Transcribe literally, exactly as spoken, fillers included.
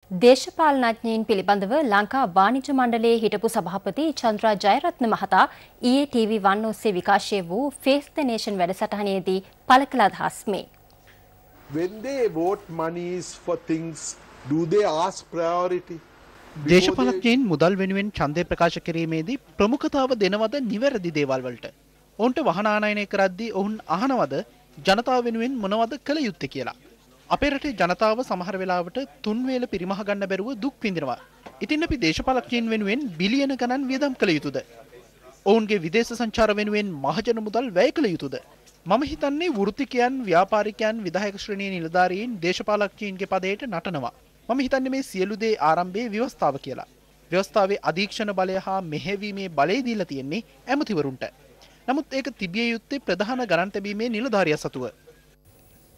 දේශපාලනඥයින් පිළිබඳව ලංකා වාණිජ මණ්ඩලයේ හිටපු සභාපති චන්ද්‍රා ජයරත්න මහතා ඊයේ ටීවී වන් ඔස්සේ විකාශය වූ ෆේස් ද නේෂන් වැඩසටහනේදී පළ කළ අදහස් මේ. When they vote monies for things, do they ask priority? දේශපාලනඥයින් මුදල් වෙනුවෙන් ඡන්දය ප්‍රකාශ කිරීමේදී ප්‍රමුඛතාව දෙනවද නිවැරදි දේවල් වලට? ඔවුන්ට වහන ආනයනය කරද්දී ඔවුන් අහනවද ජනතාව වෙනුවෙන් මොනවද කළ යුත්තේ කියලා? අපේ රටේ ජනතාව සමහර වෙලාවට තුන් වේල පිරිමහ ගන්න බැරුව දුක් විඳිනවා. ඉතින් අපි දේශපාලකයන් වෙනුවෙන් බිලියන ගණන් වියදම් කළ යුතුද? ඔවුන්ගේ විදේශ සංචාර වෙනුවෙන් මහජන මුදල් වැය කළ යුතුද? මම හිතන්නේ වෘත්තිකයන්, ව්‍යාපාරිකයන්, විධායක ශ්‍රේණියේ නිලධාරීන් දේශපාලකයන්ගේ පදයට නටනවා. මම හිතන්නේ මේ සියලු දේ ආරම්භයේ ව්‍යවස්ථාව කියලා. ව්‍යවස්ථාවේ අධීක්ෂණ බලය හා මෙහෙවීමේ බලය දීලා තියෙන්නේ ඇමතිවරුන්ට. නමුත් ඒක තිබිය යුත්තේ ප්‍රධාන ගණන් තැබීමේ නිලධාරියා සතුව.